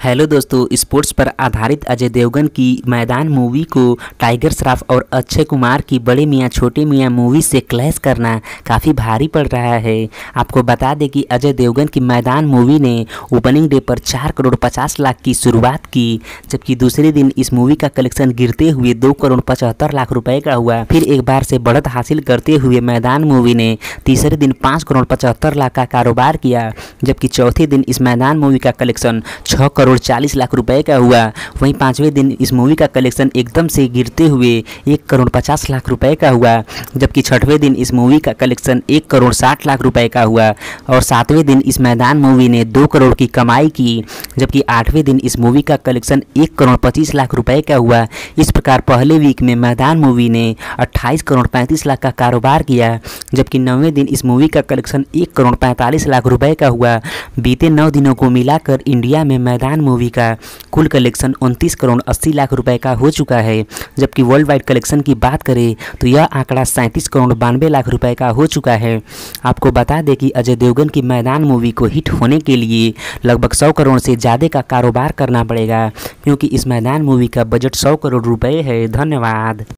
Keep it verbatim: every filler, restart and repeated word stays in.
Hello दोस्तों, sports पर आधारित अजय देवगन की मैदान मूवी को टाइगर श्रॉफ और अक्षय कुमार की बड़े मियाँ छोटे मियाँ मूवी से क्लैश करना काफ़ी भारी पड़ रहा है। आपको बता दें कि अजय देवगन की मैदान मूवी ने ओपनिंग डे पर चार करोड़ पचास लाख की शुरुआत की, जबकि दूसरे दिन इस मूवी का कलेक्शन गिरते हुए दो करोड़ पचहत्तर लाख रुपए का हुआ। फिर एक बार से बढ़त हासिल करते हुए मैदान मूवी ने तीसरे दिन पाँच करोड़ पचहत्तर लाख का कारोबार किया, जबकि चौथे दिन इस मैदान मूवी का कलेक्शन छः करोड़ चालीस लाख रुपए का हुआ। वहीं पांचवें दिन इस मूवी का कलेक्शन एकदम से गिरते हुए एक करोड़ पचास लाख रुपए का हुआ, जबकि छठवें दिन इस मूवी का कलेक्शन एक करोड़ साठ लाख रुपए का हुआ और सातवें दिन इस मैदान मूवी ने दो करोड़ की कमाई की, जबकि आठवें दिन इस मूवी का कलेक्शन एक करोड़ पच्चीस लाख रुपए का हुआ। इस प्रकार पहले वीक में मैदान मूवी ने अट्ठाईस करोड़ पैंतीस लाख का कारोबार किया, जबकि नौवें दिन इस मूवी का कलेक्शन एक करोड़ पैंतालीस लाख रुपए का हुआ। बीते नौ दिनों को मिलाकर इंडिया में मैदान मूवी का कुल कलेक्शन उनतीस करोड़ अस्सी लाख रुपए का हो चुका है, जबकि वर्ल्ड वाइड कलेक्शन की बात करें तो यह आंकड़ा सैंतीस करोड़ बानवे लाख रुपए का हो चुका है। आपको बता दें कि अजय देवगन की मैदान मूवी को हिट होने के लिए लगभग सौ करोड़ से ज़्यादा का कारोबार करना पड़ेगा, क्योंकि इस मैदान मूवी का बजट सौ करोड़ रुपए है। धन्यवाद।